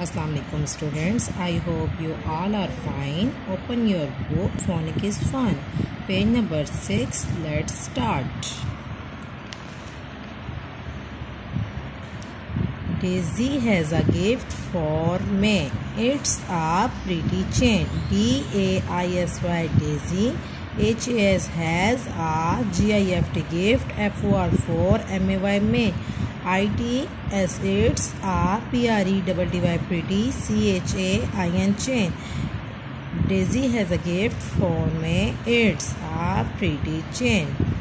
Assalamu alaikum students. I hope you all are fine. Open your book. Phonic is fun. Page number 6. Let's start. Daisy has a gift for me. It's a pretty chain. D-A-I-S-Y Daisy. H-A-S has a G-I-F-T gift. F-O-R-4 M-A-Y May. I-T-S it's a P-R-E-T-T-Y pretty. C-H-A-I-N chain. Daisy has a gift for me. It's a pretty chain.